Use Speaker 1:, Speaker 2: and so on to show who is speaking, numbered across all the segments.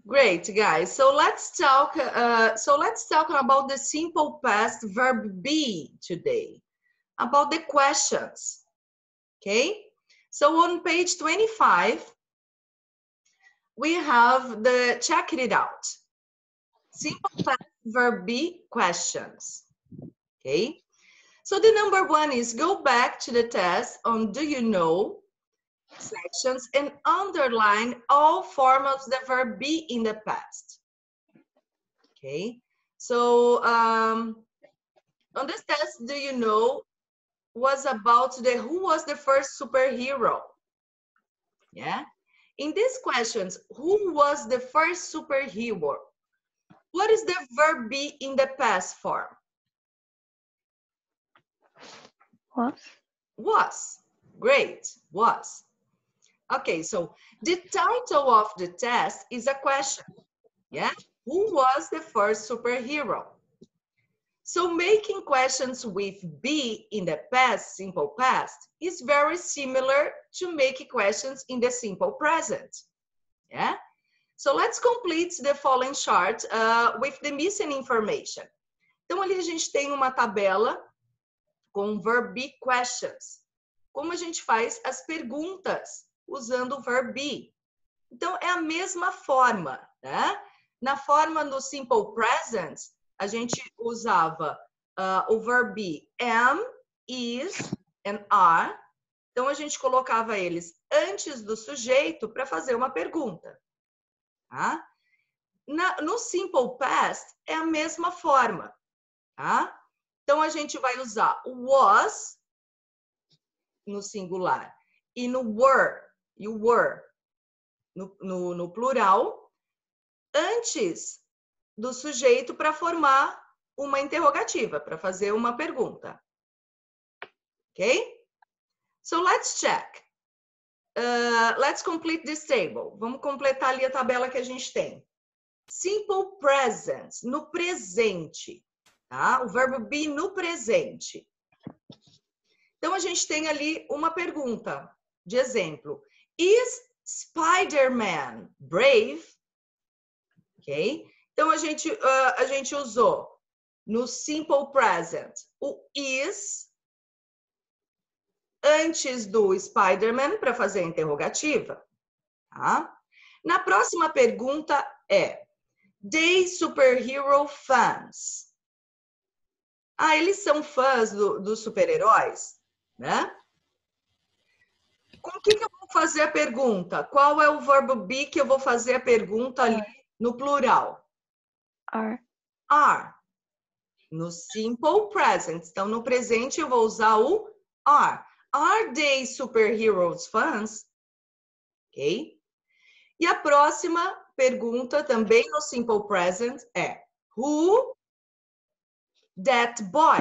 Speaker 1: Great, guys. So let's talk about the simple past verb be today, about the questions. Okay? So on page 25, we have the check it out. Simple past verb be questions. Okay? So the number one is go back to the test on do you know sections and underline all forms of the verb be in the past. Okay? So on this test, do you know was about who was the first superhero? Yeah. In these questions, who was the first superhero? What is the verb be in the past form?
Speaker 2: Was.
Speaker 1: Was. Great. Was. Okay, so the title of the test is a question. Yeah. Who was the first superhero? So making questions with be in the past, simple past, is very similar to making questions in the simple present. Yeah. So let's complete the following chart with the missing information. Então ali a gente tem uma tabela com verb be questions. Como a gente faz as perguntas usando o verb be. Então é a mesma forma, né? Na forma no simple present, a gente usava o verb be am, is and are. Então a gente colocava eles antes do sujeito para fazer uma pergunta. Tá? No simple past é a mesma forma. Tá? Então a gente vai usar o was no singular e no were, e o were no plural, antes do sujeito para formar uma interrogativa, para fazer uma pergunta. Ok? So let's check. Let's complete this table. Vamos completar ali a tabela que a gente tem. Simple present, no presente. Tá? O verbo be no presente. Então, a gente tem ali uma pergunta de exemplo. Is Spider-Man brave? Ok? Então, a gente usou no simple present o is antes do Spider-Man para fazer a interrogativa. Tá? Na próxima pergunta é they superhero fans? Ah, eles são fãs dos super-heróis, né? Com o que eu vou fazer a pergunta? Qual é o verbo be que eu vou fazer a pergunta ali no plural?
Speaker 2: Are.
Speaker 1: Are. No simple present. Então, no presente, eu vou usar o are. Are they superheroes fans? Ok? E a próxima pergunta, também no simple present, é who that boy?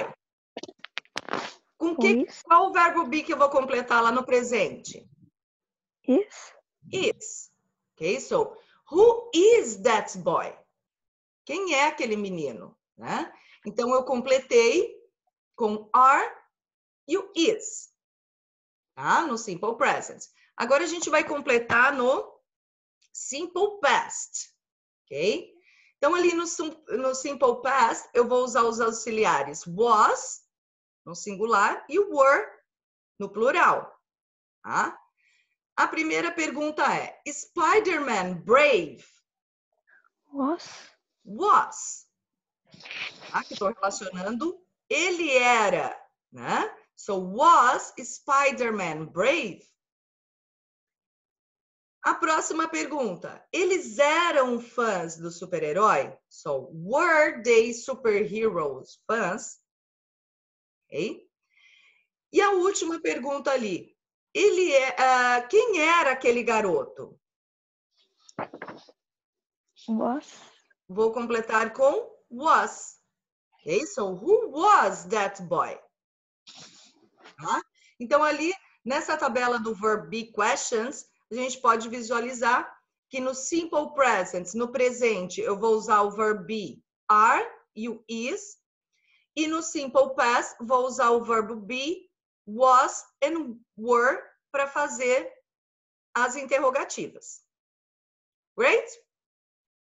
Speaker 1: Qual o verbo be que eu vou completar lá no presente?
Speaker 2: Is.
Speaker 1: Is. Ok? So, who is that boy? Quem é aquele menino? Né? Então, eu completei com are e o is. Tá? No simple present. Agora, a gente vai completar no simple past. Ok? Então, ali no simple past, eu vou usar os auxiliares was, no singular, e were, no plural. Tá? A primeira pergunta é, Spider-Man brave?
Speaker 2: Was.
Speaker 1: Was. Tá? Que estou relacionando, ele era, né? So, was Spider-Man brave? A próxima pergunta, eles eram fãs do super-herói? So, were they superheroes fans? Okay? E a última pergunta ali, quem era aquele garoto?
Speaker 2: Was.
Speaker 1: Vou completar com was. Okay? So, who was that boy? Tá? Então, ali, nessa tabela do verb be questions, a gente pode visualizar que no simple present, no presente, eu vou usar o verb be are e o is. E no simple past, vou usar o verbo be, was and were para fazer as interrogativas. Great?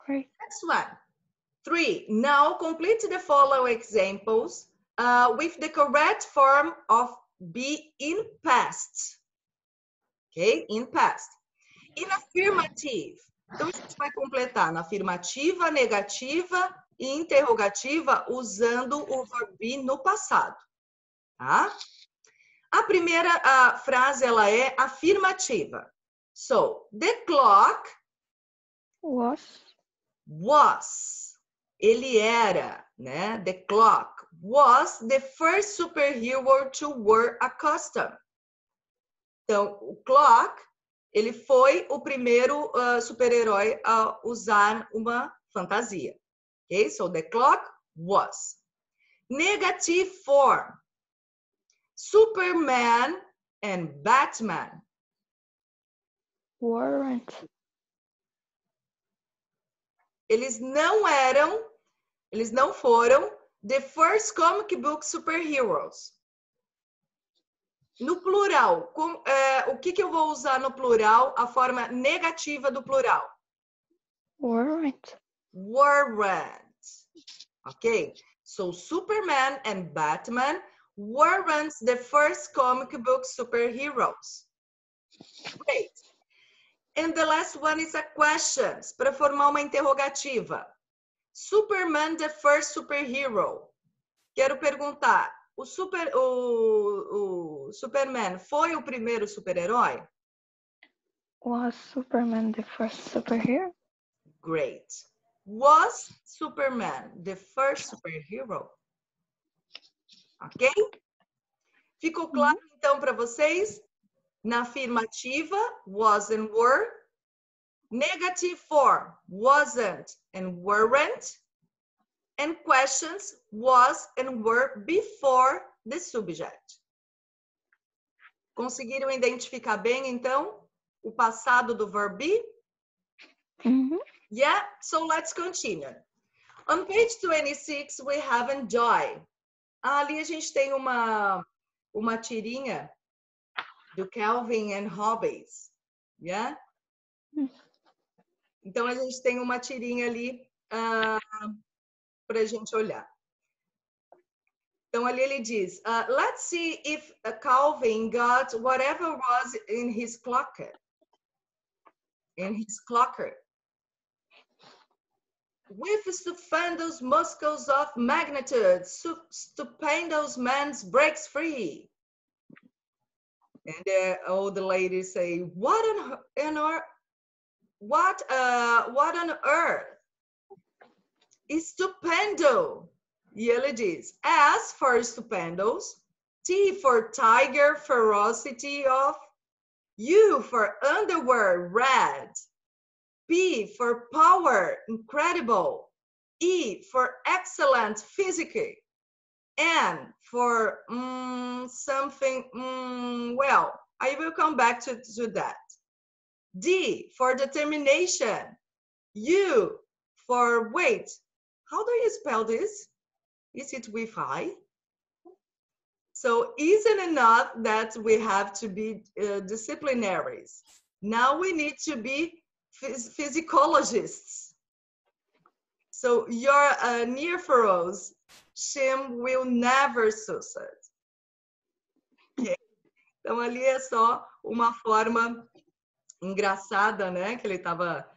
Speaker 2: Great.
Speaker 1: Next one. 3. Now complete the following examples with the correct form of be in past. Ok? In past. In affirmative. Então, a gente vai completar na afirmativa, negativa e interrogativa usando o verbo be no passado. Tá? A primeira frase, ela é afirmativa. So, the clock was. Ele era, né? The clock was the first superhero to wear a costume. Então, o clock, ele foi o primeiro super-herói a usar uma fantasia. Ok? So, the clock was. Negative form. Superman and Batman.
Speaker 2: Weren't.
Speaker 1: Eles não foram the first comic book superheroes. No plural, o que eu vou usar no plural? A forma negativa do plural.
Speaker 2: Weren't.
Speaker 1: Ok? So, Superman and Batman weren't the first comic book superheroes. Great. And the last one is a question, para formar uma interrogativa. Superman, the first superhero. Quero perguntar, o Superman foi o primeiro super-herói?
Speaker 2: Was Superman the first superhero?
Speaker 1: Great. Was Superman the first superhero? Ok? Ficou claro, então, para vocês? Na afirmativa, was and were. Negative form, wasn't and weren't. And questions, was and were before the subject. Conseguiram identificar bem, então, o passado do verbo be? Yeah? So let's continue. On page 26, we have enjoy. Ali a gente tem uma tirinha do Calvin and Hobbes. Yeah? Então, a gente tem uma tirinha ali para a gente olhar. Então, ali ele diz, let's see if Calvin got whatever was in his clocker. With stupendous muscles of magnitude, stupendous man's breaks free. And the old lady say, what on earth? Estupendo. E ele diz, S for stupendos, T for tiger, ferocity of, U for underwear, red, P for power, incredible, E for excellent, physically, N for something, well, I will come back to that. D for determination, U for wait. How do you spell this? Is it with I? So isn't enough that we have to be disciplinaries. Now we need to be physicologists. So your neophoros, Shem will never succeed. Okay. Então ali é só uma forma engraçada, né? Que ele estava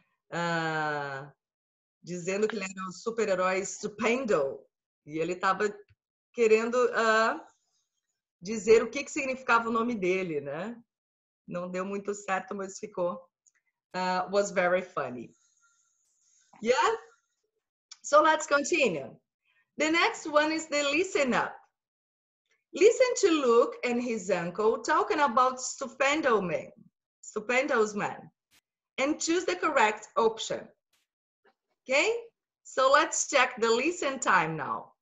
Speaker 1: dizendo que ele era um super-herói stupendo. E ele estava querendo dizer o que significava o nome dele, né? Não deu muito certo, mas ficou. Was very funny. Yeah? So let's continue. The next one is the listen up. Listen to Luke and his uncle talking about stupendos men, and choose the correct option. Okay? So let's check the listen time now.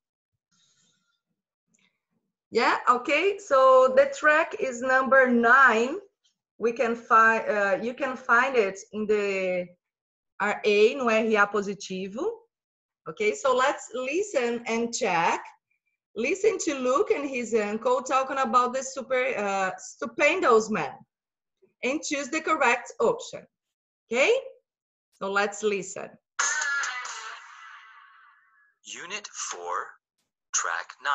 Speaker 1: Yeah, okay. So the track is number 9. We can find, you can find it in the RA, no RA positivo. Okay, so let's listen and check. Listen to Luke and his uncle talking about the stupendos man, and choose the correct option. Okay, so let's listen.
Speaker 3: Unit 4, Track 9.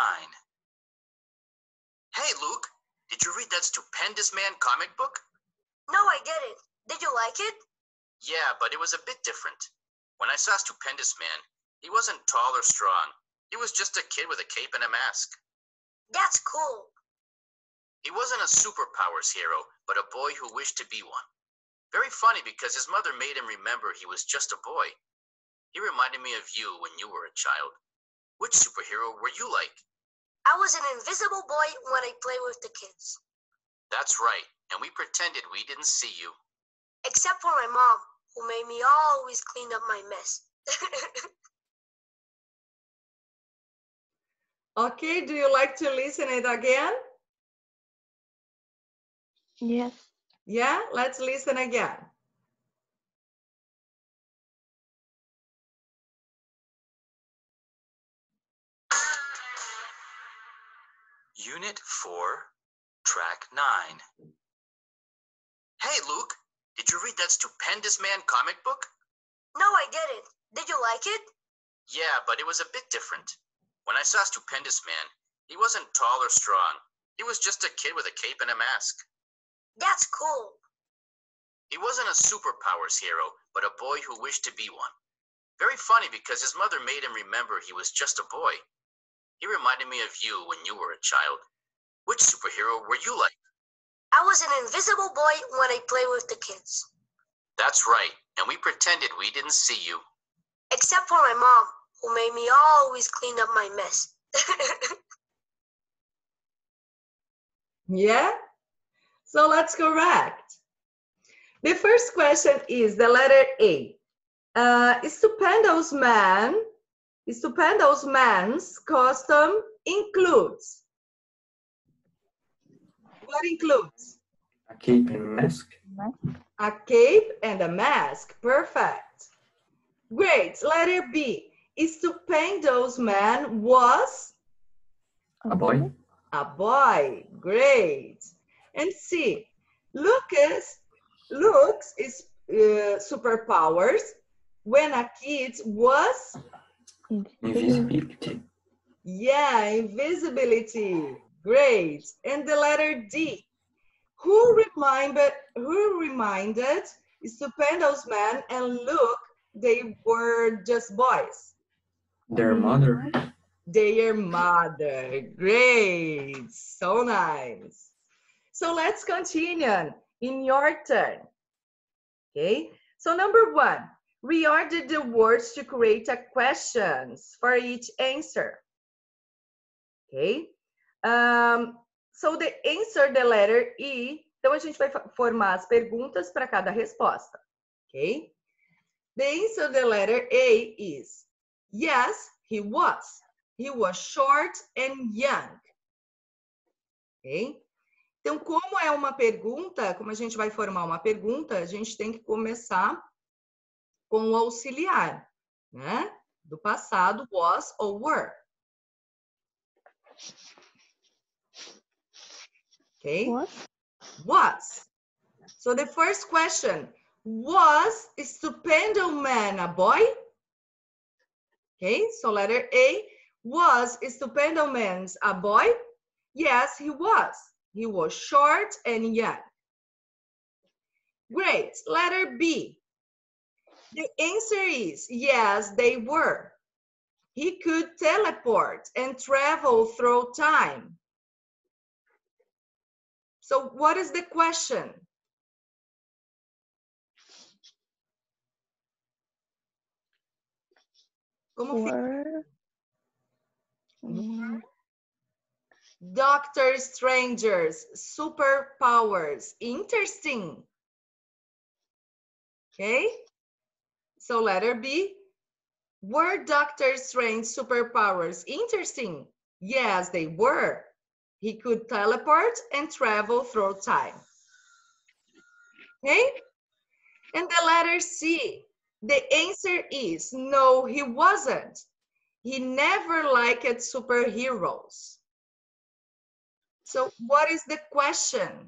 Speaker 3: Hey, Luke, did you read that Stupendous Man comic book?
Speaker 4: No, I didn't. Did you like it?
Speaker 3: Yeah, but it was a bit different. When I saw Stupendous Man, he wasn't tall or strong. He was just a kid with a cape and a mask.
Speaker 4: That's cool.
Speaker 3: He wasn't a superpowers hero, but a boy who wished to be one. Very funny because his mother made him remember he was just a boy. He reminded me of you when you were a child. Which superhero were you like?
Speaker 4: I was an invisible boy when I played with the kids.
Speaker 3: That's right, and we pretended we didn't see you.
Speaker 4: Except for my mom, who made me always clean up my mess.
Speaker 1: Okay, do you like to listen it again?
Speaker 2: Yes.
Speaker 1: Yeah, let's listen again.
Speaker 3: Unit 4, Track 9. Hey, Luke, did you read that Stupendous Man comic book?
Speaker 4: No, I didn't. Did you like it?
Speaker 3: Yeah, but it was a bit different. When I saw Stupendous Man, he wasn't tall or strong. He was just a kid with a cape and a mask.
Speaker 4: That's cool.
Speaker 3: He wasn't a superpowers hero, but a boy who wished to be one. Very funny because his mother made him remember he was just a boy. He reminded me of you when you were a child. Which superhero were you like?
Speaker 4: I was an invisible boy when I played with the kids.
Speaker 3: That's right, and we pretended we didn't see you.
Speaker 4: Except for my mom, who made me always clean up my mess.
Speaker 1: Yeah? So let's correct. The first question is the letter A. Stupendous Man's costume includes. What includes?
Speaker 5: A cape and mask.
Speaker 1: A cape and a mask. Perfect. Great. Letter B. Stupendous Man was?
Speaker 5: A boy.
Speaker 1: A boy. Great. And C. Luke's superpowers when a kid was?
Speaker 5: Invisibility.
Speaker 1: Yeah, invisibility. Great. And the letter D. Who reminded Stupendous Man and Luke they were just boys?
Speaker 5: Their mother.
Speaker 1: Their mother. Great. So nice. So let's continue. In your turn. Okay. So number 1, reorder the words to create a questions for each answer. Okay. So the answer, the letter E. Então a gente vai formar as perguntas para cada resposta. Okay. The answer, the letter A is yes, he was. He was short and young. Ok? Então, como é uma pergunta, como a gente vai formar uma pergunta, a gente tem que começar com o auxiliar, né? Do passado, was ou were. Ok? Was. So the first question, was Stupendous Man a boy? Okay, so letter A, was Stupendous Man a boy? Yes, he was. He was short and young. Great. Letter B. The answer is yes, they were. He could teleport and travel through time. So what is the question? Doctor Stranger's superpowers interesting. Okay, so letter B. Were Doctor Strange's superpowers interesting? Yes, they were. He could teleport and travel through time. Okay, and the letter C. The answer is no, he wasn't. He never liked superheroes. So what is the question?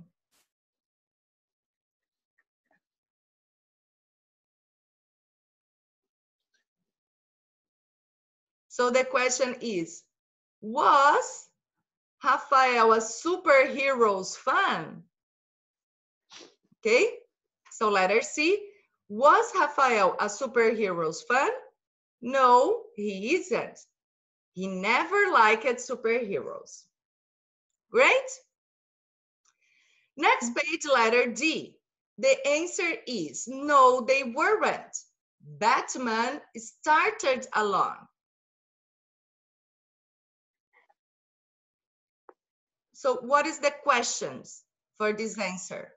Speaker 1: So the question is, was Rafael a superhero's fan? Okay, so letter C. Was Rafael a superhero's fan? No, he isn't. He never liked superheroes. Great. Next page, letter D. The answer is no, they weren't. Batman started alone. So what is the questions for this answer?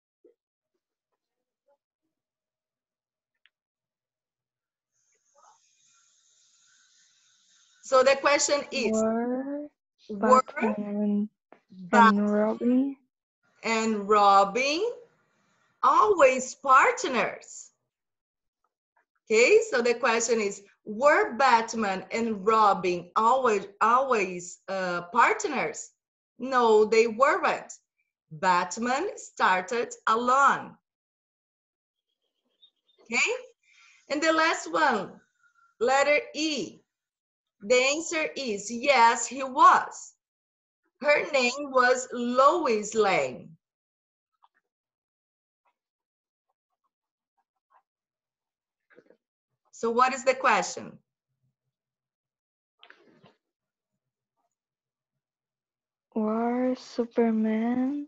Speaker 1: So the question is,
Speaker 2: were Batman and Robin
Speaker 1: and Robin always partners? Okay, so the question is, were Batman and Robin always partners? No, they weren't. Batman started alone. Okay, and the last one, letter E. The answer is yes, he was. Her name was Lois Lane. So what is the question?
Speaker 2: were Superman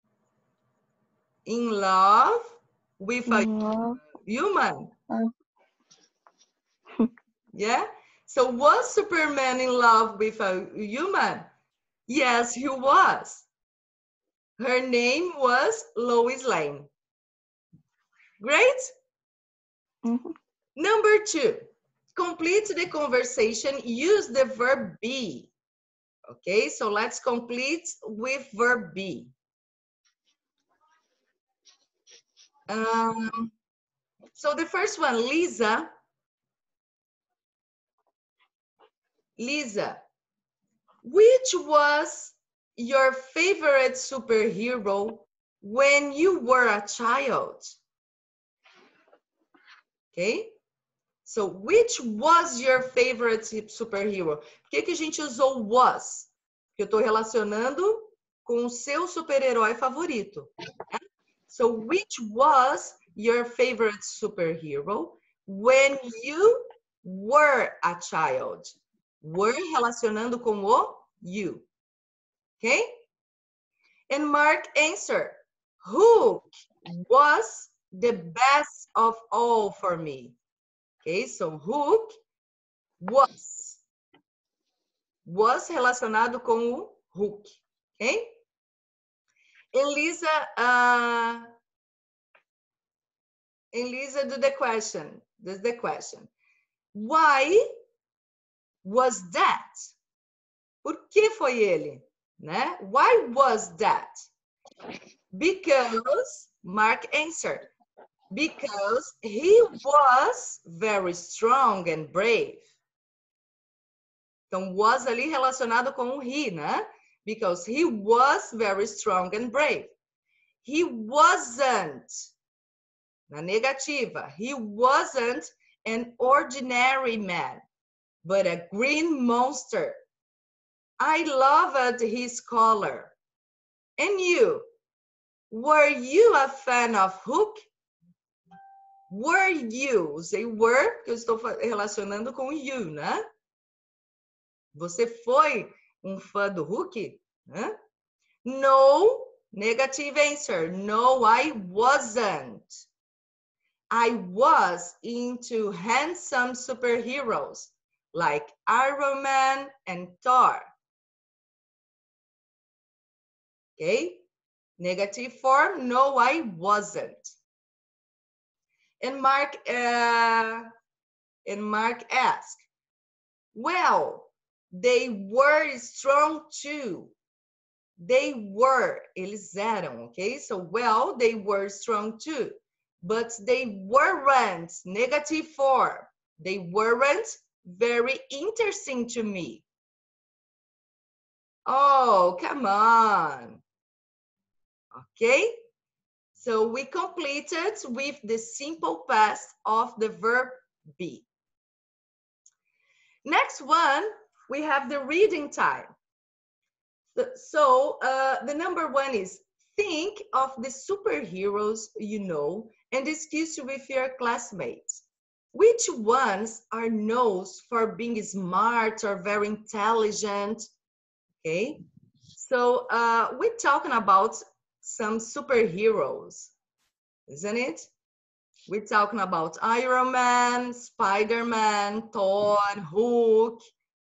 Speaker 1: In love with a
Speaker 2: in love?
Speaker 1: human? Yeah? So was Superman in love with a human? Yes, he was. Her name was Lois Lane. Great?
Speaker 2: Mhm.
Speaker 1: Number 2, complete the conversation, use the verb be. Okay, so let's complete with verb be. So the first one, Lisa, which was your favorite superhero when you were a child? Okay? So, which was your favorite superhero? Por que a gente usou was? Porque eu estou relacionando com o seu super-herói favorito. Né? So, which was your favorite superhero when you were a child? Were relacionando com o you. Okay? And Mark answer, Hook was the best of all for me. Okay, so Hook was relacionado com o Hook. Okay? Elisa, do the question. Does the question. Why was that? Por que foi ele? Né? Why was that? Because, Mark answered, because he was very strong and brave. Então, was ali relacionado com o he, né? Because he was very strong and brave. He wasn't, na negativa, he wasn't an ordinary man, but a green monster. I loved his color. And you? Were you a fan of Hook? Were you? Usei were, que eu estou relacionando com you, né? Você foi fã do Hook? Né? No, negative answer. No, I wasn't. I was into handsome superheroes like Iron Man and Thor. Okay? Negative form, no, I wasn't. And Mark asked, well, they were strong too. They were, eles eram, okay? So, well, they were strong too. But they weren't, negative form. They weren't very interesting to me. Oh, come on. Okay? So we completed with the simple past of the verb be. Next one, we have the reading time. So the number one is think of the superheroes you know and discuss with your classmates. Which ones are known for being smart or very intelligent? Okay, so we're talking about some superheroes, isn't it? We're talking about Iron Man, Spider-Man, Thor, Hulk.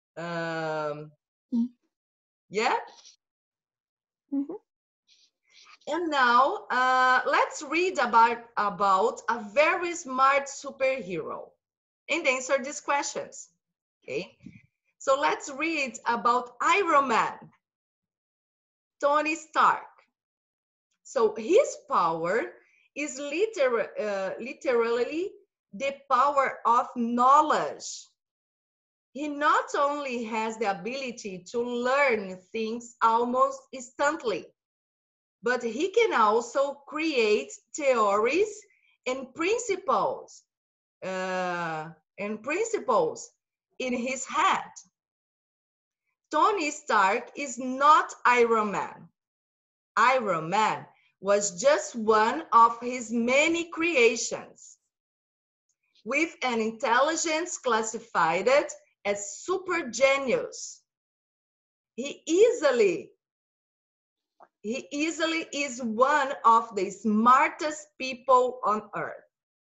Speaker 1: Yeah?
Speaker 2: Mhm.
Speaker 1: And now let's read about a very smart superhero and answer these questions. Okay? So let's read about Iron Man, Tony Stark. So his power is literally the power of knowledge. He not only has the ability to learn things almost instantly, but he can also create theories and principles in his head. Tony Stark is not Iron Man. Iron Man was just one of his many creations, with an intelligence classified as super genius. He easily is one of the smartest people on earth.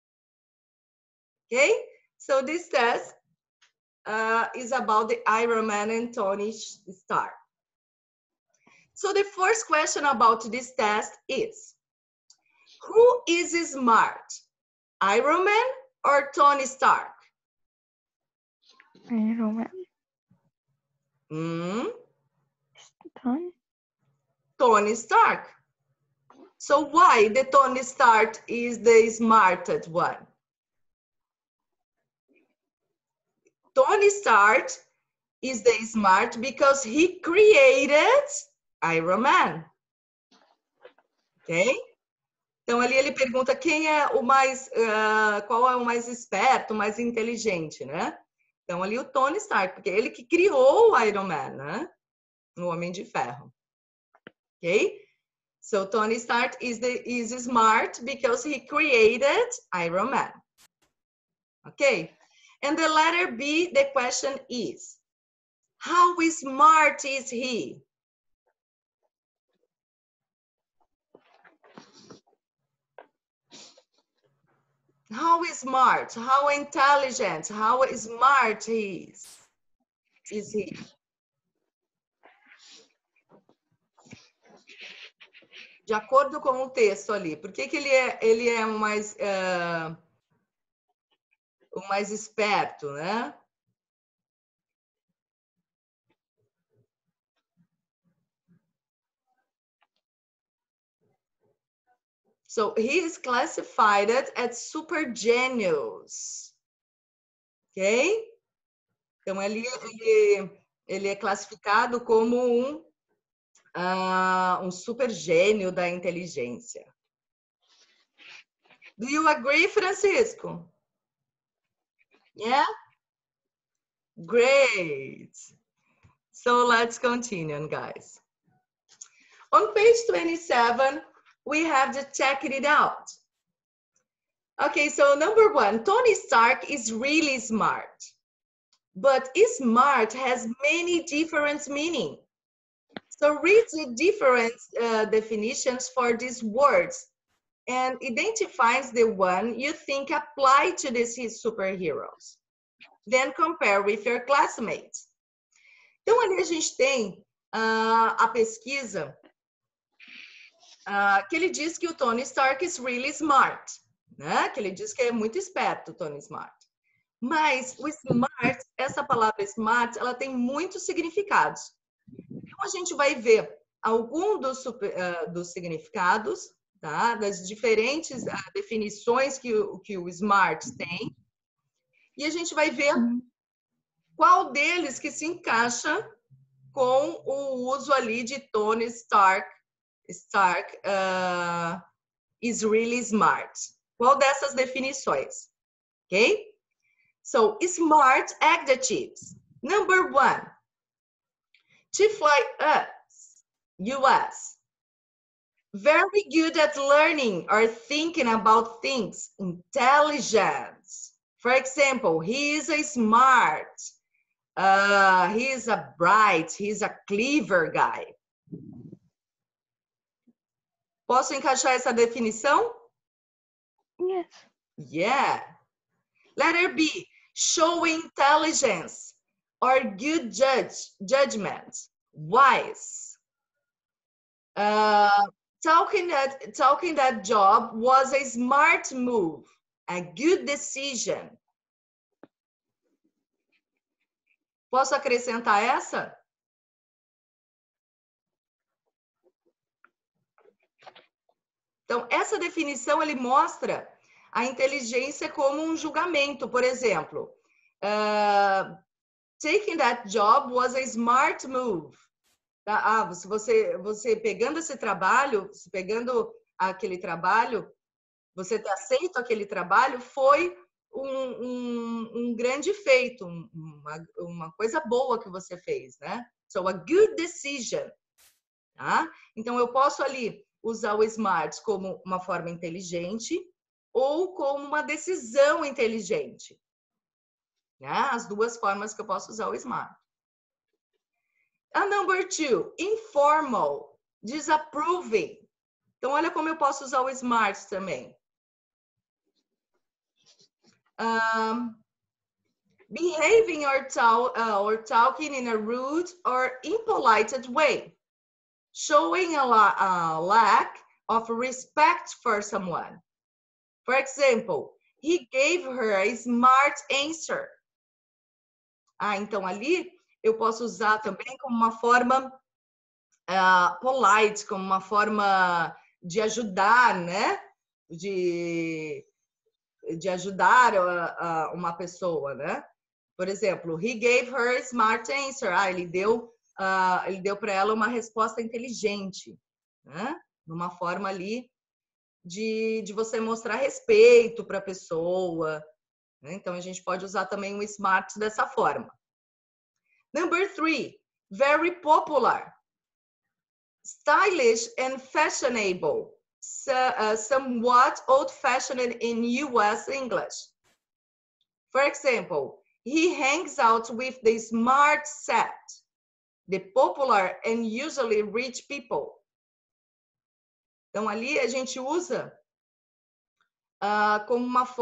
Speaker 1: Okay, so this test is about the Iron Man and Tony Stark. So the first question about this test is, who is smart, Iron Man or Tony Stark?
Speaker 2: Iron Man.
Speaker 1: Tony Stark. So why the Tony Stark is the smartest one? Tony Stark is the smart because he created Iron Man. Ok? Então ali ele pergunta quem é o mais, qual é o mais esperto, o mais inteligente, né? Então ali o Tony Stark, porque ele que criou o Iron Man, né? O Homem de Ferro. Ok? So Tony Stark is smart because he created Iron Man. Okay? And the letter B, the question is, how smart is he? How smart, how intelligent, how smart he is he? De acordo com o texto ali, por que ele é o mais esperto, né? So he is classified as super genius. Ok? Então ele é classificado como um super gênio da inteligência. Do you agree, Francisco? Yeah? Great. So let's continue, guys. On page 27, we have to check it out. Okay, so number one, Tony Stark is really smart. But smart has many different meanings. So read the different definitions for these words and identifies the one you think apply to these superheroes. Then compare with your classmates. Então ali a gente tem a pesquisa que ele diz que o Tony Stark is really smart, né? Que ele diz que é muito esperto, o Tony Smart. Mas o smart, essa palavra smart, ela tem muitos significados. Então a gente vai ver algum dos significados, tá? Das diferentes definições que o smart tem. E a gente vai ver qual deles que se encaixa com o uso ali de Tony Stark is really smart. Qual dessas definições? Ok? So, smart adjectives. Number 1. To fly us, US. Very good at learning or thinking about things. Intelligence. For example, he is a smart. He is a bright. He is a clever guy. Posso encaixar essa definição?
Speaker 2: Yes.
Speaker 1: Yeah. Letter B. Show intelligence or good judgment. Wise. Talking that job was a smart move, a good decision. Posso acrescentar essa? Então, essa definição ele mostra a inteligência como um julgamento. Por exemplo, taking that job was a smart move. Tá? Você pegando esse trabalho, pegando aquele trabalho, você ter aceito aquele trabalho foi um grande feito, uma coisa boa que você fez, né? So, a good decision. Tá? Então, eu posso ali usar o smart como uma forma inteligente ou como uma decisão inteligente. Né? As duas formas que eu posso usar o smart. A number 2, informal, disapproving. Então, olha como eu posso usar o smart também. Behaving or talking in a rude or impolite way. Showing a lack of respect for someone. For example, he gave her a smart answer. Então ali eu posso usar também como uma forma polite, como uma forma de ajudar, né? De ajudar uma pessoa, né? Por exemplo, he gave her a smart answer. Ele deu para ela uma resposta inteligente, né? Numa forma ali de você mostrar respeito para a pessoa, né? Então, a gente pode usar também o smart dessa forma. Number 3, very popular. Stylish and fashionable. Somewhat old-fashioned in US English. For example, he hangs out with the smart set. The popular and usually rich people. Então, ali a gente usa como uma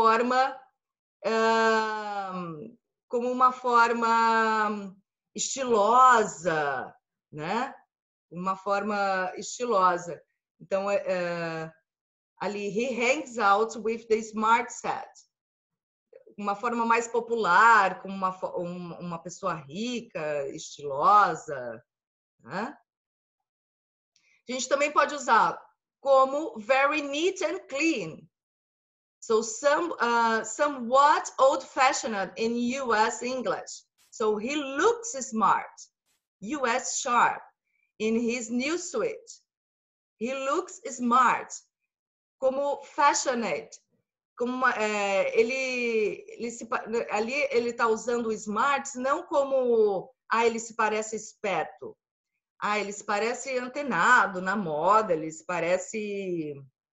Speaker 1: forma estilosa, né? Uma forma estilosa. Então, ali, he hangs out with the smart set. Uma forma mais popular, como uma pessoa rica, estilosa, né? A gente também pode usar como very neat and clean. So, somewhat old-fashioned in US English. So, he looks smart, US sharp, in his new suit. He looks smart, como fashioned. Como ali ele está usando o smart não como ele se parece esperto. Ele se parece antenado na moda, ele se parece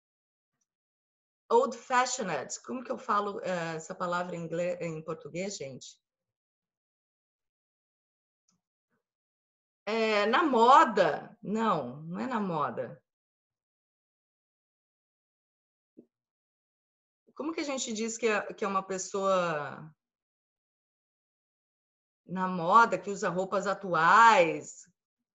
Speaker 1: old-fashioned. Como que eu falo essa palavra em português, gente? Na moda. Não é na moda. Como que a gente diz que é uma pessoa na moda, que usa roupas atuais?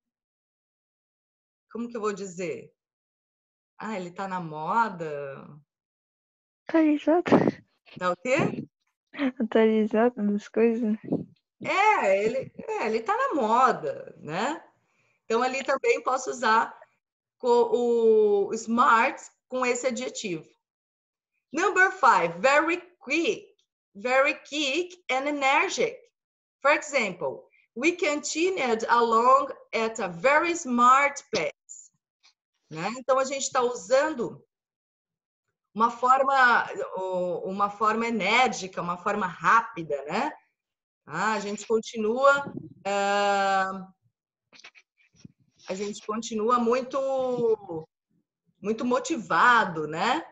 Speaker 1: Como que eu vou dizer? Ele tá na moda.
Speaker 2: Atualizado.
Speaker 1: Tá o quê?
Speaker 2: Atualizado das coisas.
Speaker 1: Ele tá na moda, né? Então, ali também posso usar o smart com esse adjetivo. Number 5, very quick and energetic. For example, we continued along at a very smart pace. Né? Então, a gente está usando uma forma enérgica, uma forma rápida, né? Ah, a gente continua muito motivado, né?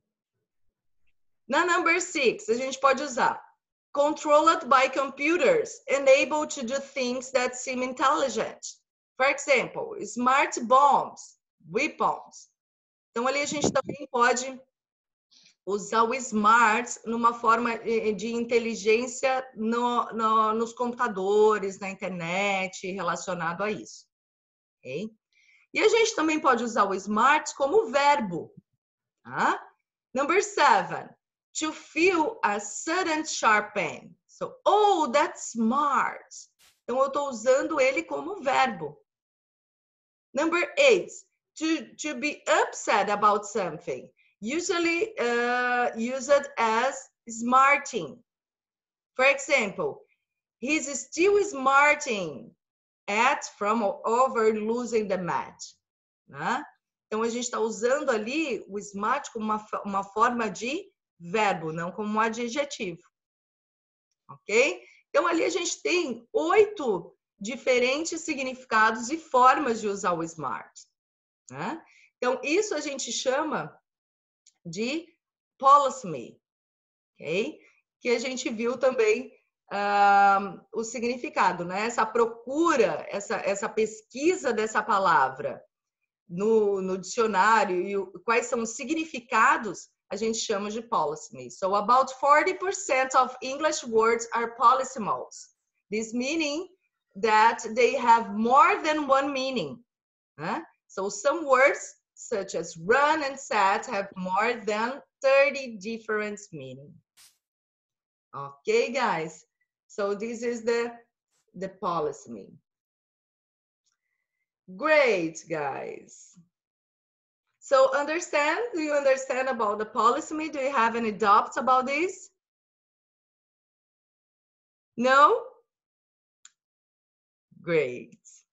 Speaker 1: Na number 6, a gente pode usar controlled by computers and able to do things that seem intelligent. For example, smart bombs, weapons. Então, ali a gente também pode usar o smart numa forma de inteligência nos computadores, na internet, relacionado a isso. Okay? E a gente também pode usar o smart como verbo. Tá? Number 7, to feel a sudden sharp pain. So, oh, that's smart. Então, eu estou usando ele como verbo. Number 8, to be upset about something. Usually used as smarting. For example, he's still smarting from over losing the match. Né? Então, a gente está usando ali o smart como uma forma de verbo, não como um adjetivo. Ok? Então, ali a gente tem 8 diferentes significados e formas de usar o smart. Né? Então, isso a gente chama de polysemy, ok? Que a gente viu também o significado, né? Essa procura, essa pesquisa dessa palavra no dicionário e quais são os significados, a gente chama de polysemy. So, about 40% of English words are polysymals. This meaning that they have more than one meaning. Né? So, some words such as run and sat have more than 30 different meanings. Okay, guys? So this is the polysemy. Great, guys. So do you understand about the polysemy? Do you have any doubts about this? No? Great.